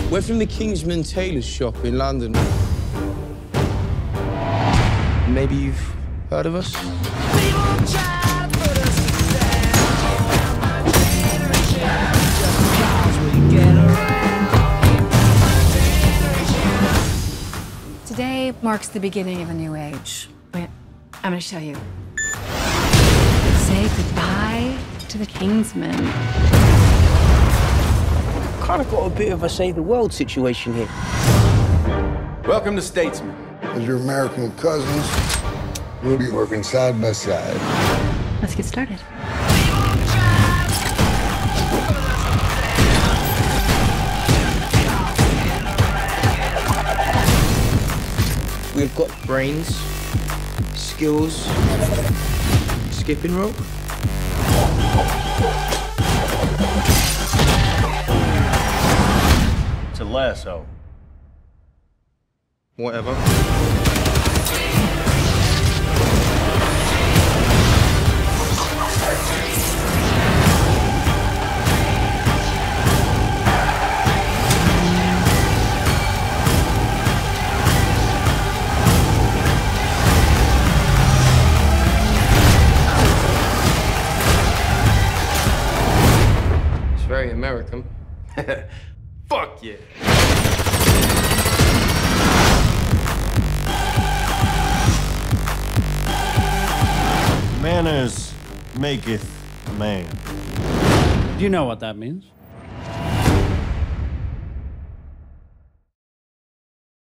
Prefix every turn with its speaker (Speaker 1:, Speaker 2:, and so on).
Speaker 1: We're from the Kingsman tailor's shop in London. Maybe you've heard of us?
Speaker 2: Today marks the beginning of a new age. Wait, I'm gonna show you. Say goodbye to the Kingsman.
Speaker 3: Kind of got a bit of a save the world situation here.
Speaker 4: Welcome to Statesman.
Speaker 5: As your American cousins, we'll be working side by side.
Speaker 2: Let's get started.
Speaker 1: We've got brains, skills, skipping rope.
Speaker 4: It's a lasso.
Speaker 1: Whatever. Very American.
Speaker 4: Fuck yeah.
Speaker 6: Manners maketh a man.
Speaker 7: Do you know what that means?